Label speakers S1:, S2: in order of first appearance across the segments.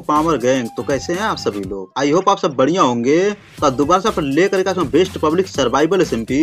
S1: Power gang. तो कैसे हैं आप सभी लोग? आई होप आप सब बढ़िया होंगे। तो दोबारा से आप लेकर के बेस्ट पब्लिक सर्वाइवल एसएमपी।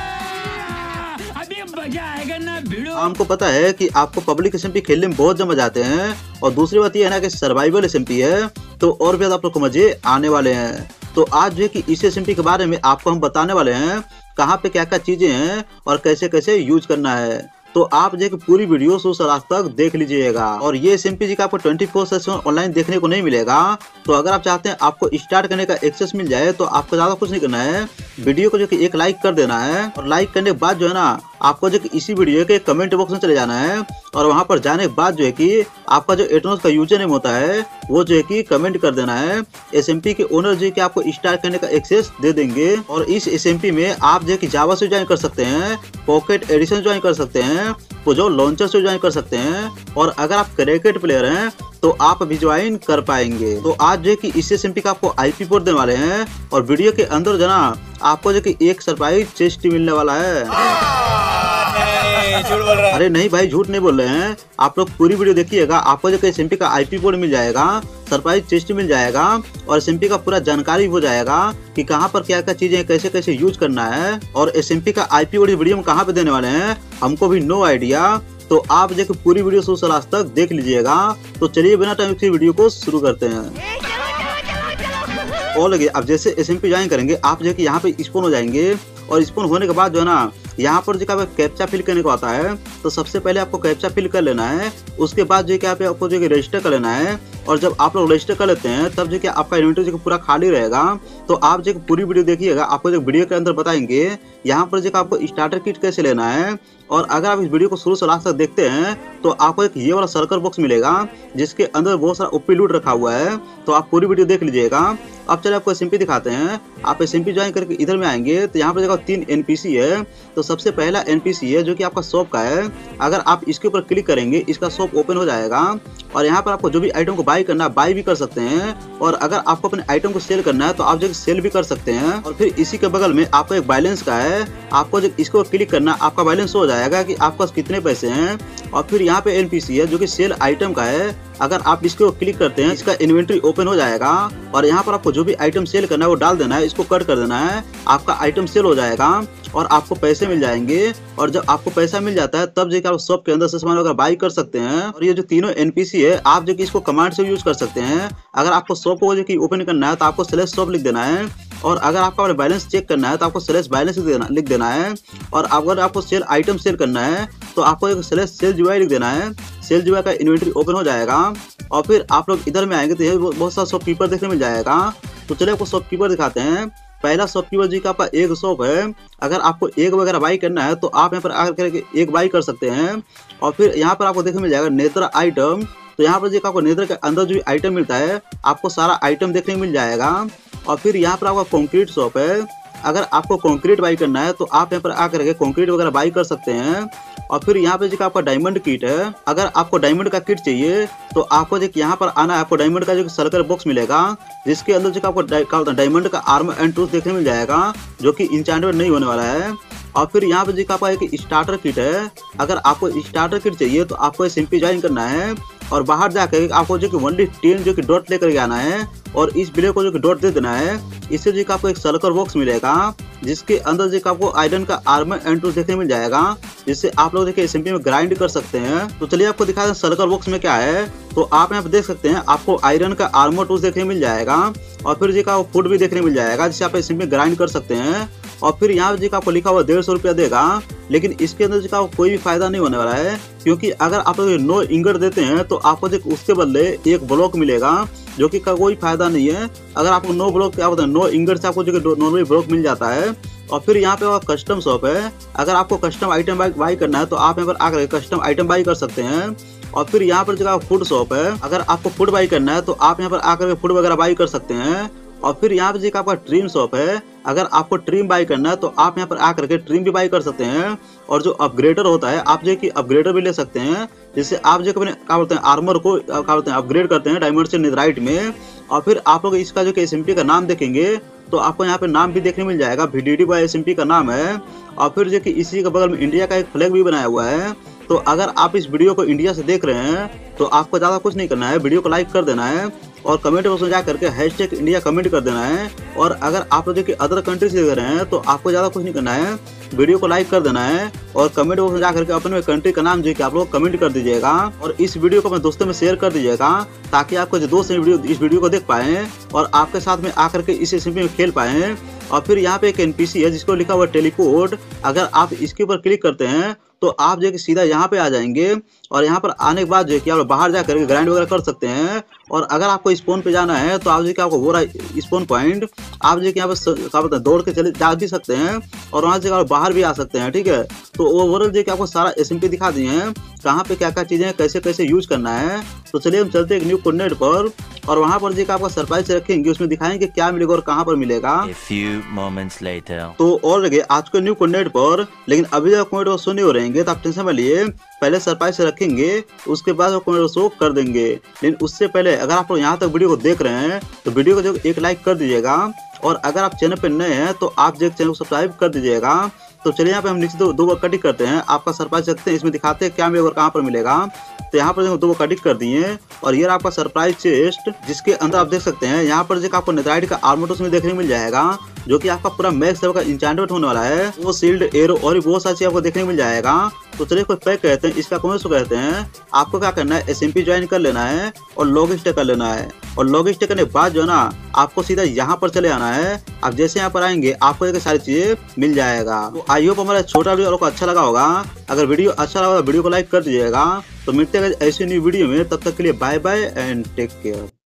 S1: हमको पता है कि आपको पब्लिक एसएमपी खेलने में बहुत मजा आते हैं, और दूसरी बात ये है ना कि सर्वाइवल एसएमपी है तो और भी ज्यादा आप लोग को मजे आने वाले हैं। तो आज जो है कि इस एसएमपी के बारे में आपको हम बताने वाले हैं, कहाँ पे क्या क्या चीजें हैं और कैसे कैसे यूज करना है। तो आप जो पूरी वीडियो शुरू से लास्ट तक देख लीजिएगा। और ये एसएमपी जी का आपको 24/7 ऑनलाइन देखने को नहीं मिलेगा। तो अगर आप चाहते हैं आपको स्टार्ट करने का एक्सेस मिल जाए तो आपको ज्यादा कुछ नहीं करना है, वीडियो को जो कि एक लाइक कर देना है, और लाइक करने के बाद जो है ना आपको जो कि इसी वीडियो के कमेंट बॉक्स में चले जाना है, और वहां पर जाने के बाद जो है कि आपका जो एटनोस का यूजर नेम होता है वो जो है कि कमेंट कर देना है। एसएमपी के ओनर जो है कि आपको स्टार्ट करने का एक्सेस दे देंगे। और इस एसएमपी में आप जो है कि जावा से ज्वाइन कर सकते हैं, पॉकेट एडिशन ज्वाइन कर सकते हैं, तो जो लॉन्चर से ज्वाइन कर सकते हैं, और अगर आप क्रिकेट प्लेयर हैं तो आप भी ज्वाइन कर पाएंगे। तो आज जो है कि इस एसएमपी का आपको आईपी पोर्ट देने वाले हैं, और वीडियो के अंदर जो ना आपको जो कि एक सरप्राइज चेस्ट मिलने वाला है। झूठ बोल रहा है। अरे नहीं भाई, झूठ नहीं बोल रहे हैं। आप लोग पूरी वीडियो देखिएगा, आपको जो कि एसएमपी का आईपी पोर्ट मिल जाएगा, सरप्राइज चेस्ट मिल जाएगा, और एसएमपी का पूरा जानकारी हो जाएगा कि कहां पर क्या क्या चीजें कैसे कैसे यूज करना है। और एसएमपी का आईपी पोर्ट वीडियो में कहां पे देने वाले हैं हमको भी नो आइडिया। तो आप जो कि पूरी वीडियो शुरू से लास्ट तक देख लीजिएगा। तो चलिए बिना टाइम की वीडियो को शुरू करते हैं। और लगे अब जैसे एसएमपी ज्वाइन करेंगे, आप जो कि यहाँ पे स्पॉन हो जाएंगे, और स्पॉन होने के बाद जो है ना यहाँ पर जो कैप्चा फिल करने को आता है। तो सबसे पहले आपको कैप्चा फिल कर लेना है, उसके बाद जो है आपको जो रजिस्टर कर लेना है। और जब आप लोग रजिस्टर कर लेते हैं तब जो कि आपका इन्वेंटरी जो पूरा खाली रहेगा। तो आप जो पूरी वीडियो देखिएगा, आपको जो वीडियो के अंदर बताएंगे यहाँ पर जो आपको स्टार्टर किट कैसे लेना है। और अगर आप इस वीडियो को शुरू से लास्ट तक देखते हैं तो आपको एक ये वाला सर्कल बॉक्स मिलेगा जिसके अंदर बहुत सारा ओपी लूट रखा हुआ है। तो आप पूरी वीडियो देख लीजिएगा। अब चलिए आपको एसएमपी दिखाते हैं। आप एसएमपी ज्वाइन करके इधर में आएंगे तो यहाँ पर जगह 3 एनपीसी है। तो सबसे पहला एनपीसी है जो कि आपका शॉप का है। अगर आप इसके ऊपर क्लिक करेंगे इसका शॉप ओपन हो जाएगा, और यहाँ पर आपको जो भी आइटम को बाई करना है बाई भी कर सकते हैं, और अगर आपको अपने आइटम को सेल करना है तो आप जो सेल भी कर सकते हैं। और फिर इसी के बगल में आपको एक बैलेंस का है, आपको जो इसको क्लिक करना आपका बैलेंस हो जाएगा कि आपके पास कितने पैसे हैं। और फिर यहाँ पे एनपीसी है जो कि सेल आइटम का है। अगर आप इसको क्लिक करते हैं इसका इन्वेंटरी ओपन हो जाएगा, और यहाँ पर आपको जो भी आइटम सेल करना है वो डाल देना है, इसको कट कर देना है, आपका आइटम सेल हो जाएगा और आपको पैसे मिल जाएंगे। और जब आपको पैसा मिल जाता है तब जो आप शॉप के अंदर से सामान वगैरह बाई कर सकते हैं। और ये जो तीनों एनपीसी है आप जो कि इसको कमांड से यूज कर सकते हैं। अगर आपको शॉप को जो कि ओपन करना है तो आपको स्लैश शॉप लिख देना है, और अगर आपका बैलेंस चेक करना है तो आपको स्लैश बैलेंस लिख देना है, और अगर आपको सेल आइटम सेल करना है तो आपको एक स्लैश सेल जीवाई लिख देना है। सेल जीवाई का इन्वेंटरी ओपन हो जाएगा, और फिर आप लोग इधर में आएंगे तो बहुत सारा शॉपकीपर देखने मिल जाएगा। तो चलिए आपको शॉपकीपर दिखाते हैं। पहला शॉपकीपर जी का आपका एक शॉप है। अगर आपको एक वगैरह बाई करना है तो आप यहाँ पर आकर एक बाई कर सकते हैं। और फिर यहाँ पर आपको देखने मिल जाएगा नेत्र आइटम। तो यहाँ पर जो आपको नेत्र के अंदर जो आइटम मिलता है आपको सारा आइटम देखने मिल जाएगा। और फिर यहाँ पर आपका कंक्रीट शॉप है। अगर आपको कंक्रीट बाई करना है तो आप यहाँ पर आकर के कंक्रीट वगैरह बाई कर सकते हैं। और फिर यहाँ पे जो आपका डायमंड किट है, अगर आपको डायमंड का किट चाहिए तो आपको जो यहाँ पर आना है, आपको डायमंड का जो सर्कल बॉक्स मिलेगा जिसके अंदर जो आपको डायमंड का आर्मर एंड टूल्स देखने मिल जाएगा जो कि इंचेंटमेंट नहीं होने वाला है। और फिर यहाँ पे जो आपका एक स्टार्टर किट है। अगर आपको स्टार्टर किट चाहिए तो आपको एसएमपी ज्वाइन करना है, और बाहर जाकर आपको जो कि ओनली 10 जो कि डॉट लेकर के आना है, और इस बिले को जो कि डॉट दे देना है। इससे जो आपको एक सर्कल बॉक्स मिलेगा जिसके अंदर जो आपको आयरन का आर्मर एंड टूल्स देखने मिल जाएगा, जिससे आप लोग देखिए एसएमपी में ग्राइंड कर सकते हैं। तो चलिए आपको दिखा दें सर्कल बॉक्स में क्या है। तो आप यहाँ पे देख सकते हैं आपको आयरन का आर्मर टूल्स देखने मिल जाएगा, और फिर जो का फूड भी देखने मिल जाएगा जिससे आप एसएमपी में ग्राइंड कर सकते हैं। और फिर यहाँ जी का आपको लिखा हुआ 150 रुपया देगा, लेकिन इसके अंदर जी का कोई भी फायदा नहीं होने वाला है, क्योंकि अगर आप लोग नो इंगट देते हैं तो आपको जो उसके बदले एक ब्लॉक मिलेगा जो कि का कोई फायदा नहीं है। अगर आपको नो ब्लॉक क्या होता है, नो इंगट से आपको जो नॉर्मली ब्लॉक मिल जाता है। और फिर यहाँ पे कस्टम शॉप है। अगर आपको कस्टम आइटम बाई करना है तो आप यहाँ पर आकर कस्टम आइटम बाई कर सकते हैं। और फिर यहाँ पर जो फूड शॉप है, अगर आपको फूड बाई करना है तो आप यहाँ पर आकर फूड वगैरह बाई कर सकते हैं। और फिर यहाँ पे जो आपका ट्रिम शॉप है, अगर आपको ट्रिम बाई करना है तो आप यहाँ पर आकर के ट्रिम भी बाई कर सकते हैं। और जो अपग्रेडर होता है आप जो कि अपग्रेडर भी ले सकते हैं, जिससे आप जो अपने क्या बोलते हैं आर्मर को क्या बोलते हैं अपग्रेड करते हैं डायमंड से नेथराइट में। और फिर आप लोग इसका जो एसएमपी का नाम देखेंगे तो आपको यहाँ पे नाम भी देखने मिल जाएगा, VDD बाय एसएमपी का नाम है। और फिर जो कि इसी के बगल में इंडिया का एक फ्लैग भी बनाया हुआ है। तो अगर आप इस वीडियो को इंडिया से देख रहे हैं तो आपको ज़्यादा कुछ नहीं करना है, वीडियो को लाइक कर देना है और कमेंट बॉक्स में जा करके हैशटैग इंडिया कमेंट कर देना है। और अगर आप लोग देखिए अदर कंट्री से देख रहे हैं तो आपको ज़्यादा कुछ नहीं करना है, वीडियो को लाइक कर देना है और कमेंट बॉक्स में जा करके अपने कंट्री का नाम जो कि आप लोग कमेंट कर दीजिएगा और इस वीडियो को अपने दोस्तों में शेयर कर दीजिएगा ताकि आपको जो दोस्त इस वीडियो को देख पाएँ और आपके साथ में आकर के इस एसएमपी में खेल पाएँ। और फिर यहाँ पे एक एनपीसी है जिसको लिखा हुआ टेलीपोर्ट, अगर आप इसके ऊपर क्लिक करते हैं तो आप जो है सीधा यहाँ पे आ जाएंगे और यहाँ पर आने के बाद जो है कि आप बाहर जा करके ग्राइंड वगैरह कर सकते हैं। और अगर आपको स्पोन पे जाना है तो आप जो कि आपको वो रहा स्पोन पॉइंट, आप जो कि यहाँ पे दौड़ के चले जा भी सकते हैं और वहाँ से आप बाहर भी आ सकते हैं। ठीक है, तो ओवरऑल जो कि आपको सारा एसएमपी दिखा दिए हैं, कहाँ पे क्या क्या चीज़ें हैं, कैसे कैसे यूज करना है। तो चलिए हम चलते हैं एक न्यू कोऑर्डिनेट पर और वहाँ पर जो आपका सरप्राइज रखेंगे, उसमें दिखाएंगे क्या मिलेगा और कहाँ पर मिलेगा। तो और लगे आज के न्यू कोऑर्डिनेट पर, लेकिन अभी जब कोऑर्डिनेट शो नहीं हो रहेंगे तो आप टेंशन में लिए, पहले सरप्राइज से रखेंगे उसके बाद वो कोऑर्डिनेट शो कर देंगे। लेकिन उससे पहले अगर आप लोग यहाँ तक वीडियो को देख रहे हैं तो वीडियो को जो एक लाइक कर दीजिएगा और अगर आप चैनल पर नए हैं तो आप जो चैनल को सब्सक्राइब कर दीजिएगा। तो चलिए यहाँ पे हम नीचे दो बार कटिंग करते हैं, आपका सरप्राइज रखते हैं, इसमें दिखाते हैं क्या मिलेगा और कहाँ पर मिलेगा। तो यहाँ पर दो बार कटिंग कर दिए और ये आपका सरप्राइज चेस्ट, जिसके अंदर आप देख सकते हैं यहाँ पर जो आपको नेथराइट का आर्मर उसमें देखने को मिल जाएगा, जो कि आपका पूरा मैक्स लेवल का इंचेंटमेंट होने वाला है। वो शील्ड, एरो और भी बहुत सारी चीज आपको देखने को मिल जाएगा। तो चलिए कोई पैक कहते हैं, इसका कौन सा कहते हैं, आपको क्या करना है एसएमपी ज्वाइन कर लेना है और लॉग स्टे कर लेना है और लॉग स्टे करने के बाद जो है ना आपको सीधा यहाँ पर चले आना है। आप जैसे यहाँ पर आएंगे आपको ये सारी चीजें मिल जाएगा। तो आई होप हमारा छोटा वीडियो आपको अच्छा लगा होगा। अगर वीडियो अच्छा लगा तो वीडियो को लाइक कर दीजिएगा। तो मिलते हैं ऐसी न्यू वीडियो में, तब तक के लिए bye bye and take care.